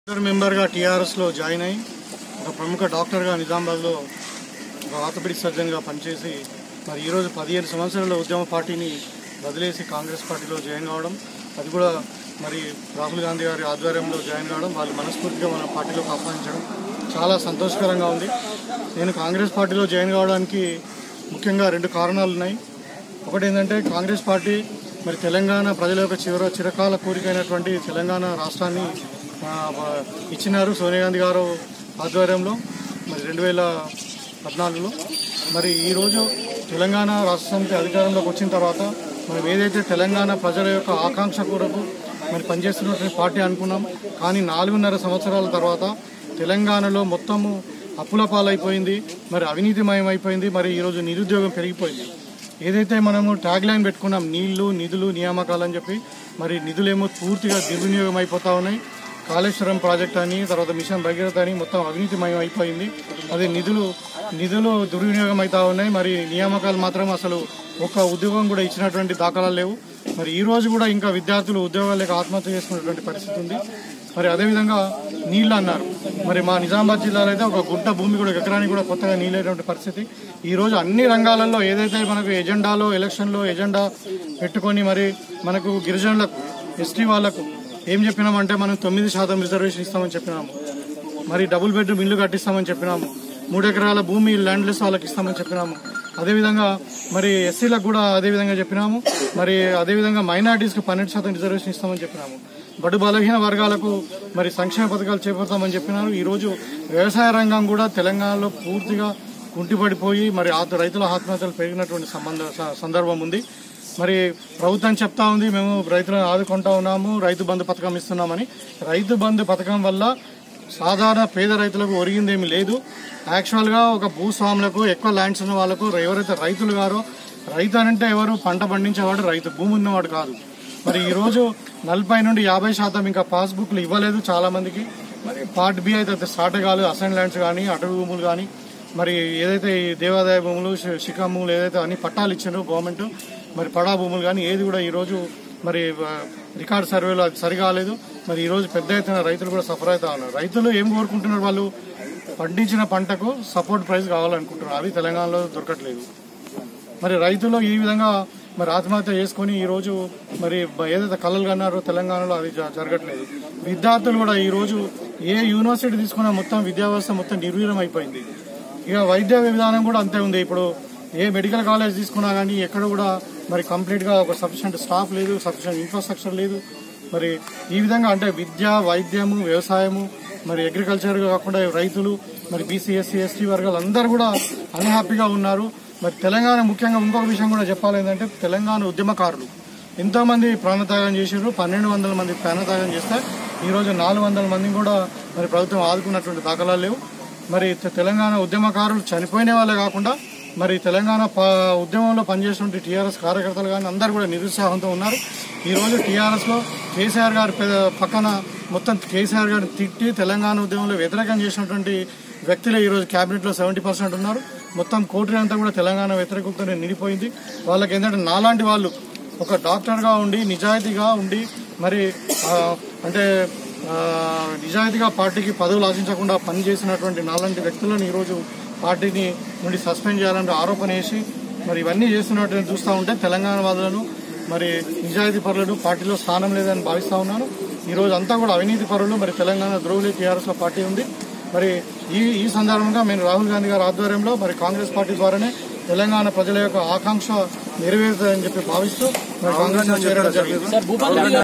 Member గా TRS లో join అయ్యి ఒక ప్రముఖ డాక్టర్ గా నిజామాబాద్ లో ఒక ఆర్థోపెడిక్ సర్జన్ గా పనిచేసి మరి ఈ రోజు 15 సంవత్సరాల ఉద్యమ పార్టీని వదిలేసి కాంగ్రెస్ పార్టీలో జాయిన్ కావడం, అది కూడా మరి రాహుల్ గాంధీ గారి ఆధ్వర్యంలో జాయిన్ కావడం, వాళ్ళు మనస్ఫూర్తిగా మన పార్టీలోకి ఆహ్వానించడం చాలా సంతోషకరంగా ఉంది. నేను కాంగ్రెస్ పార్టీలో జాయిన్ కావడానికి ముఖ్యంగా 2 కారణాలు ఉన్నాయి. ఒకటి ఏంటంటే కాంగ్రెస్ పార్టీ మరి తెలంగాణ ప్రజల యొక్క చిరకాల కోరికైనటువంటి తెలంగాణ రాష్ట్రాన్ని ఇచ్చినారు సోనియా గాంధీ గారు ఆధ్వర్యంలో మరి 2014లో. మరి ఈరోజు తెలంగాణ రాష్ట్ర సమితి అధికారంలోకి వచ్చిన తర్వాత మనం ఏదైతే తెలంగాణ ప్రజల యొక్క ఆకాంక్ష కొరకు మరి పనిచేస్తున్నటువంటి పార్టీ అనుకున్నాం, కానీ 4.5 సంవత్సరాల తర్వాత తెలంగాణలో మొత్తము అప్పుల పాలైపోయింది, మరి అవినీతిమయం అయిపోయింది. మరి ఈరోజు నిరుద్యోగం పెరిగిపోయింది. ఏదైతే మనము ట్యాగ్ లైన్ పెట్టుకున్నాం నీళ్లు నిధులు నియామకాలు అని చెప్పి, మరి నిధులేమో పూర్తిగా దుర్వినియోగం అయిపోతా ఉన్నాయి. కాళేశ్వరం ప్రాజెక్ట్ అని, తర్వాత మిషన్ భగీరథ అని మొత్తం అవినీతిమయం అయిపోయింది. అదే నిధులు దుర్వినియోగం అవుతా ఉన్నాయి. మరి నియామకాలు మాత్రం అసలు ఒక్క ఉద్యోగం కూడా ఇచ్చినటువంటి దాఖలాలు లేవు. మరి ఈ రోజు కూడా ఇంకా విద్యార్థులు ఉద్యోగాలు లేక ఆత్మహత్య చేసుకున్నటువంటి పరిస్థితి ఉంది. మరి అదేవిధంగా నీళ్లు అన్నారు, మరి మా నిజామాబాద్ జిల్లాలో అయితే ఒక గుంట భూమి కూడా ఎకరానికి కూడా కొత్తగా నీళ్ళేటువంటి పరిస్థితి. ఈ రోజు అన్ని రంగాలలో ఏదైతే మనకు ఎజెండాలో ఎలక్షన్లో ఎజెండా పెట్టుకొని మరి మనకు గిరిజనులకు ఎస్టీ వాళ్లకు ఏం చెప్పినామంటే మనం 9% రిజర్వేషన్ ఇస్తామని చెప్పినాము, మరి డబుల్ బెడ్రూమ్ ఇల్లు కట్టిస్తామని చెప్పినాము, 3 ఎకరాల భూమి ల్యాండ్లెస్ వాళ్ళకి ఇస్తామని చెప్పినాము. అదేవిధంగా మరి ఎస్సీలకు కూడా అదేవిధంగా చెప్పినాము. మరి అదేవిధంగా మైనార్టీస్కి 12% రిజర్వేషన్ ఇస్తామని చెప్పినాము. బడు బలహీన వర్గాలకు మరి సంక్షేమ పథకాలు చేపడతామని చెప్పినారు. ఈరోజు వ్యవసాయ రంగం కూడా తెలంగాణలో పూర్తిగా కుంటిపడిపోయి మరి రైతుల ఆత్మహత్యలు పెరిగినటువంటి సందర్భం ఉంది. మరి ప్రభుత్వం చెప్తా ఉంది మేము రైతులను ఆదుకుంటా ఉన్నాము, రైతు బంధు పథకం ఇస్తున్నామని. రైతు బంధు పథకం వల్ల సాధారణ పేద రైతులకు ఒరిగిందేమీ లేదు. యాక్చువల్గా ఒక భూస్వాములకు ఎక్కువ ల్యాండ్స్ ఉన్న వాళ్ళకు ఎవరైతే రైతులు గారో, రైతు అంటే ఎవరు, పంట పండించేవాడు రైతు, భూమి ఉన్నవాడు కాదు. మరి ఈరోజు 40 నుండి 50% ఇంకా పాస్బుక్లు ఇవ్వలేదు చాలా మందికి. మరి పార్ట్ బి అయితే స్టార్ట్ కాలేదు. అసైన్ ల్యాండ్స్ కానీ అటవీ భూములు కానీ మరి ఏదైతే ఈ దేవాదాయ భూములు శిఖా భూములు ఏదైతే అన్ని పట్టాలు ఇచ్చారో గవర్నమెంట్, మరి పడా భూములు కానీ ఏది కూడా ఈరోజు మరి రికార్డ్ సర్వేలో అది సరికాలేదు. మరి ఈరోజు పెద్ద ఎత్తున రైతులు కూడా సఫర్ అవుతా ఉన్నారు. రైతులు ఏం కోరుకుంటున్నారు, వాళ్ళు పండించిన పంటకు సపోర్ట్ ప్రైస్ కావాలనుకుంటున్నారు, అవి తెలంగాణలో దొరకట్లేదు. మరి రైతులు ఈ విధంగా మరి ఆత్మహత్య చేసుకుని ఈరోజు మరి ఏదైతే కళలు కన్నారో తెలంగాణలో అది జరగట్లేదు. విద్యార్థులు కూడా ఈరోజు ఏ యూనివర్సిటీ తీసుకున్నా మొత్తం విద్యా వ్యవస్థ మొత్తం నిర్వీర్యం అయిపోయింది. ఇక వైద్య విధానం కూడా అంతే ఉంది. ఇప్పుడు ఏ మెడికల్ కాలేజ్ తీసుకున్నా కానీ ఎక్కడ కూడా మరి కంప్లీట్ గా ఒక సఫిషియెంట్ స్టాఫ్ లేదు, సఫిషియెంట్ ఇన్ఫ్రాస్ట్రక్చర్ లేదు. మరి ఈ విధంగా అంటే విద్య, వైద్యము, వ్యవసాయము, మరి అగ్రికల్చర్ కాకుండా రైతులు, మరి బీసీ, ఎస్సీ, ఎస్టీ వర్గాలు అందరూ కూడా అన్హ్యాపీగా ఉన్నారు. మరి తెలంగాణ ముఖ్యంగా ఇంకొక విషయం కూడా చెప్పాలి ఏంటంటే, తెలంగాణ ఉద్యమకారులు ఎంతో మంది ప్రాణత్యాగం చేశారు. 1200 మంది ప్రాణత్యాగం చేస్తే ఈరోజు 400 మందిని కూడా మరి ప్రభుత్వం ఆదుకున్నటువంటి దాఖలాలు లేవు. మరి తెలంగాణ ఉద్యమకారులు చనిపోయిన వాళ్ళే కాకుండా మరి తెలంగాణ ఉద్యమంలో పనిచేసినటువంటి టీఆర్ఎస్ కార్యకర్తలు కానీ అందరూ కూడా నిరుత్సాహంతో ఉన్నారు. ఈరోజు టీఆర్ఎస్ లో కేసీఆర్ గారి పక్కన మొత్తం కేసీఆర్ గారిని తిట్టి తెలంగాణ ఉద్యమంలో వ్యతిరేకం చేసినటువంటి వ్యక్తులే ఈరోజు క్యాబినెట్ లో 70% ఉన్నారు. మొత్తం కోటరీ అంతా కూడా తెలంగాణ వ్యతిరేకతతో నిండిపోయింది. వాళ్ళకి ఏంటంటే నాలాంటి వాళ్ళు ఒక డాక్టర్ గా ఉండి నిజాయితీగా ఉండి మరి అంటే నిజాయితీగా పార్టీకి పదవులు ఆశించకుండా పనిచేసినటువంటి నాలాంటి వ్యక్తులను ఈరోజు పార్టీని నుండి సస్పెండ్ చేయాలంటే ఆరోపణ వేసి మరి ఇవన్నీ చేస్తున్నట్టు చూస్తూ ఉంటే తెలంగాణ వాదులను మరి నిజాయితీ పరులను పార్టీలో స్థానం లేదని భావిస్తా ఉన్నాను. ఈ రోజు అంతా కూడా అవినీతి పరులు, మరి తెలంగాణ ద్రోహులు టీఆర్ఎస్ లో పార్టీ ఉంది. మరి ఈ సందర్భంగా మేము రాహుల్ గాంధీ గారి ఆధ్వర్యంలో మరి కాంగ్రెస్ పార్టీ ద్వారానే తెలంగాణ ప్రజల యొక్క ఆకాంక్ష నెరవేరుతుందని చెప్పి భావిస్తూ మరి కాంగ్రెస్ చేరడం జరిగింది.